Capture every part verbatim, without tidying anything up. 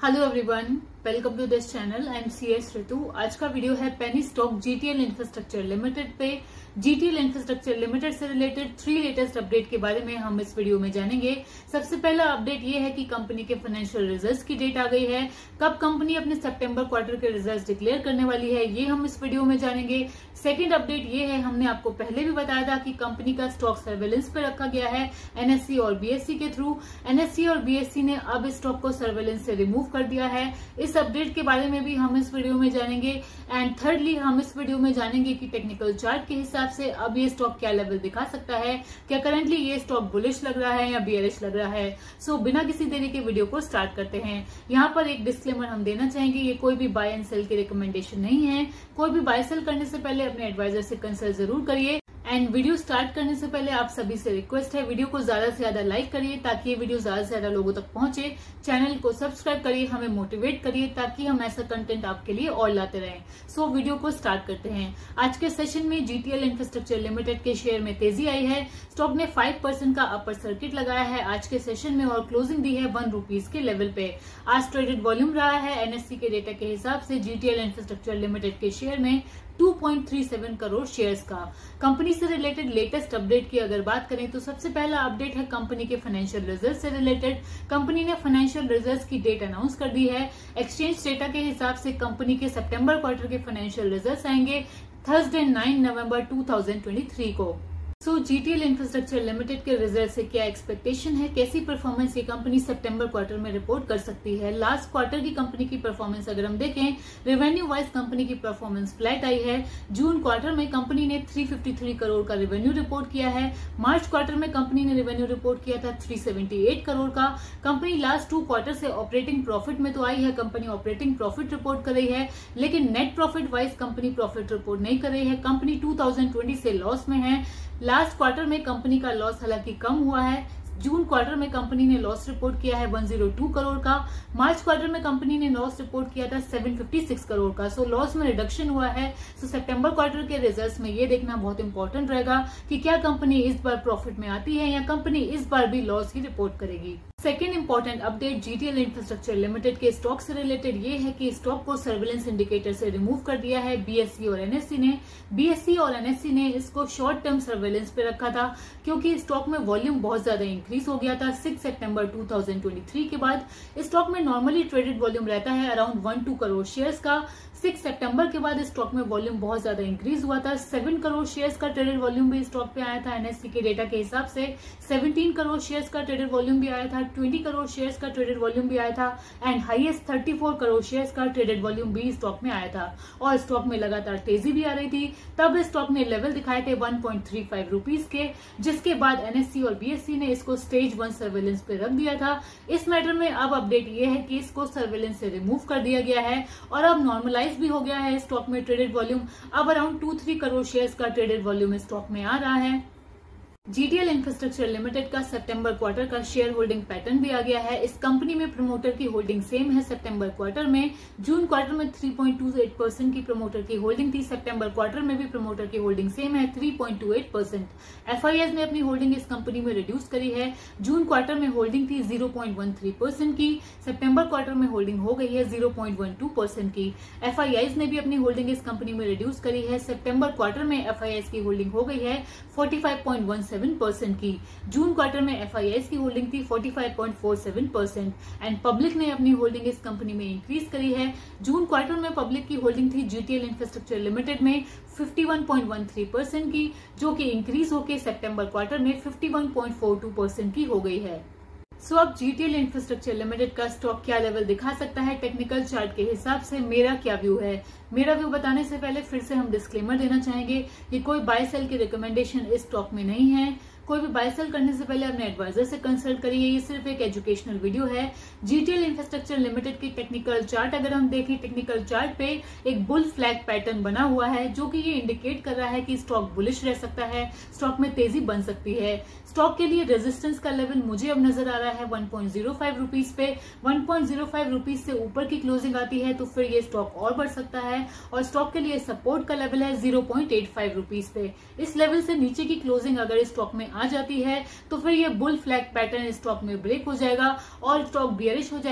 Hello everyone, welcome to this channel. I am C S Ritu. आज का video है penny stock GTL infrastructure limited पे। GTL infrastructure limited से related three latest update के बारे में हम इस वीडियो में जानेंगे। सबसे पहला अपडेट ये है कि कंपनी के फाइनेंशियल रिजल्ट्स की डेट आ गई है। कब कंपनी अपने सितंबर क्वार्टर के रिजल्ट्स डिक्लेयर करने वाली है, ये हम इस वीडियो में जानेंगे। सेकेंड अपडेट ये है, हमने आपको पहले भी बताया था कि कंपनी का स्टॉक सर्वेलेंस पे रखा गया है एनएससी और बीएससी के थ्रू। एनएससी और बीएससी ने अब इस स्टॉक को सर्वेलेंस से रिमूव कर दिया है। इस अपडेट के बारे में भी हम इस वीडियो में जानेंगे। एंड थर्डली हम इस वीडियो में जानेंगे कि टेक्निकल चार्ट के हिसाब से अब ये स्टॉक क्या लेवल दिखा सकता है, क्या करंटली ये स्टॉक बुलिश लग रहा है या बियरिश लग रहा है। सो so, बिना किसी देरी के वीडियो को स्टार्ट करते हैं। यहाँ पर एक डिस्क्लेमर हम देना चाहेंगे, ये कोई भी बाय एंड सेल की रिकमेंडेशन नहीं है। कोई भी बाय सेल करने से पहले अपने एडवाइजर से कंसल्ट जरूर करिए। एंड वीडियो स्टार्ट करने से पहले आप सभी से रिक्वेस्ट है, वीडियो को ज्यादा से ज्यादा लाइक करिए ताकि ये वीडियो ज्यादा से ज्यादा लोगों तक पहुंचे। चैनल को सब्सक्राइब करिए, हमें मोटिवेट करिए ताकि हम ऐसा कंटेंट आपके लिए और लाते रहें। सो so, वीडियो को स्टार्ट करते हैं। आज के सेशन में जीटीएल इंफ्रास्ट्रक्चर लिमिटेड के शेयर में तेजी आई है। स्टॉक ने फाइव परसेंट का अपर सर्किट लगाया है आज के सेशन में और क्लोजिंग दी है वन रुपीज के लेवल पे। आज ट्रेडेड वॉल्यूम रहा है एनएससी के डेटा के हिसाब से जीटीएल इंफ्रास्ट्रक्चर लिमिटेड के शेयर में two point three seven crore shares का। कंपनी से रिलेटेड लेटेस्ट अपडेट की अगर बात करें तो सबसे पहला अपडेट है कंपनी के फाइनेंशियल रिजल्ट से रिलेटेड। कंपनी ने फाइनेंशियल रिजल्ट्स की डेट अनाउंस कर दी है। एक्सचेंज डेटा के हिसाब से कंपनी के सितंबर क्वार्टर के फाइनेंशियल रिजल्ट्स आएंगे थर्सडे नाइन नवंबर टू थाउजेंड ट्वेंटी थ्री को। सो जीटीएल इंफ्रास्ट्रक्चर लिमिटेड के रिजल्ट से क्या एक्सपेक्टेशन है, कैसी परफॉर्मेंस ये कंपनी सितंबर क्वार्टर में रिपोर्ट कर सकती है। लास्ट क्वार्टर की कंपनी की परफॉर्मेंस अगर हम देखें, रेवेन्यू वाइज कंपनी की परफॉर्मेंस फ्लैट आई है। जून क्वार्टर में कंपनी ने थ्री फिफ्टी थ्री करोड़ का रेवेन्यू रिपोर्ट किया है। मार्च क्वार्टर में कंपनी ने रेवेन्यू रिपोर्ट किया था थ्री सेवेंटी एट करोड़ का। कंपनी लास्ट टू क्वार्टर से ऑपरेटिंग प्रॉफिट में तो आई है, कंपनी ऑपरेटिंग प्रॉफिट रिपोर्ट कर रही है, लेकिन net profit wise company profit report नहीं कर रही है। कंपनी टू थाउजेंड ट्वेंटी से लॉस में है। लास्ट क्वार्टर में कंपनी का लॉस हालांकि कम हुआ है। जून क्वार्टर में कंपनी ने लॉस रिपोर्ट किया है वन हंड्रेड टू करोड़ का। मार्च क्वार्टर में कंपनी ने लॉस रिपोर्ट किया था सेवन फिफ्टी सिक्स करोड़ का। सो लॉस में रिडक्शन हुआ है। सो सितंबर क्वार्टर के रिजल्ट्स में ये देखना बहुत इंपॉर्टेंट रहेगा कि क्या कंपनी इस बार प्रॉफिट में आती है या कंपनी इस बार भी लॉस ही रिपोर्ट करेगी। Second important update GTL infrastructure limited के स्टॉक से रिलेटेड ये है कि स्टॉक को सर्विलेंस इंडिकेटर से रिमूव कर दिया है बीएससी और एनएससी ने। बीएससी और एनएससी ने इसको शॉर्ट टर्म सर्विलेंस पे रखा था क्योंकि स्टॉक में वॉल्यूम बहुत ज्यादा इंक्रीज हो गया था सिक्स सितंबर टू थाउजेंड ट्वेंटी थ्री के बाद। स्टॉक में नॉर्मली ट्रेडेड वॉल्यूम रहता है around one two crore shares का। सिक्स सितंबर के बाद स्टॉक में वॉल्यूम बहुत ज्यादा इंक्रीज हुआ था। सेवन करोड़ शेयर्स का ट्रेडेड वॉल्यूम भी स्टॉक पे आया था एनएससी के डेटा के हिसाब से। सेवनटीन करोड़ शेयर्स का ट्रेडेड वॉल्यूम भी आया था। ट्वेंटी करोड़ शेयर्स का ट्रेडेड वॉल्यूम भी आया था and highest thirty four crore shares का ट्रेडेड वॉल्यूम भी स्टॉक में आया था और स्टॉक में लगातार तेजी भी आ रही थी। तब स्टॉक ने लेवल दिखाए थे one point three five rupees के, जिसके बाद एनएससी और बीएससी ने इसको स्टेज वन सर्वेलेंस पे रख दिया था। इस मैटर में अब अपडेट ये है कि इसको सर्वेलेंस से रिमूव कर दिया गया है और अब नॉर्मलाइज भी हो गया है। स्टॉक में ट्रेडेड वॉल्यूम अब around two three crore shares का ट्रेडेड वॉल्यूम स्टॉक में आ रहा है। जीटीएल इंफ्रास्ट्रक्चर लिमिटेड का सितंबर क्वार्टर का शेयर होल्डिंग पैटर्न भी आ गया है। इस कंपनी में प्रमोटर की होल्डिंग सेम है सितंबर क्वार्टर में। जून क्वार्टर में three point two eight percent की प्रमोटर की होल्डिंग थी। सितंबर क्वार्टर में भी प्रमोटर की होल्डिंग सेम है three point two eight percent. FIIs ने अपनी होल्डिंग इस कंपनी में रिड्यूस करी है। जून क्वार्टर में होल्डिंग थी zero point one three percent की, सितंबर क्वार्टर में होल्डिंग हो गई है zero point one two percent की। एफआईआईज ने भी अपनी होल्डिंग इस कंपनी में रिड्यूस करी है। सितंबर क्वार्टर में एफआईआईज की होल्डिंग हो गई है forty five point one seven percent की। जून क्वार्टर में एफआईआईज की होल्डिंग थी forty five point four seven percent and public ने अपनी होल्डिंग इस कंपनी में इंक्रीज करी है। जून क्वार्टर में पब्लिक की होल्डिंग थी जीटीएल इंफ्रास्ट्रक्चर लिमिटेड में fifty one point one three percent की, जो कि इंक्रीज होकर सितंबर क्वार्टर में fifty one point four two percent की हो गई है। सो so, अब जीटीएल इंफ्रास्ट्रक्चर लिमिटेड का स्टॉक क्या लेवल दिखा सकता है टेक्निकल चार्ट के हिसाब से, मेरा क्या व्यू है। मेरा व्यू बताने से पहले फिर से हम डिस्क्लेमर देना चाहेंगे कि कोई बाय सेल की रिकमेंडेशन इस स्टॉक में नहीं है। कोई भी बाय सेल करने से पहले अपने एडवाइजर से कंसल्ट करिए। ये सिर्फ एक एजुकेशनल वीडियो है। जीटीएल इंफ्रास्ट्रक्चर लिमिटेड की टेक्निकल चार्ट अगर हम देखें, टेक्निकल चार्ट पे एक बुल फ्लैग पैटर्न बना हुआ है जो कि ये इंडिकेट कर रहा है कि स्टॉक बुलिश रह सकता है, स्टॉक में तेजी बन सकती है। स्टॉक के लिए रेजिस्टेंस का लेवल मुझे अब नजर आ रहा है one point zero five rupees पे। One point zero five rupees से ऊपर की क्लोजिंग आती है तो फिर ये स्टॉक और बढ़ सकता है और स्टॉक के लिए सपोर्ट का लेवल है zero point eight five rupees पे। इस लेवल से नीचे की क्लोजिंग अगर इस स्टॉक में आ जाती है तो फिर ये बुल फ्लैग पैटर्न स्टॉक में ब्रेक हो जाएगा और स्टॉक बियरिश हो जाएगा।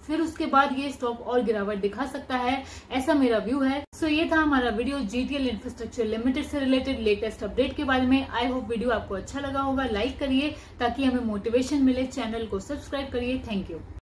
फिर उसके बाद ये स्टॉक और गिरावट दिखा सकता है, ऐसा मेरा व्यू है। सो so, ये था हमारा वीडियो जीटीएल इंफ्रास्ट्रक्चर लिमिटेड से रिलेटेड लेटेस्ट अपडेट के बारे में। आई होप वीडियो आपको अच्छा लगा होगा। लाइक करिए ताकि हमें मोटिवेशन मिले। चैनल को सब्सक्राइब करिए। Thank you.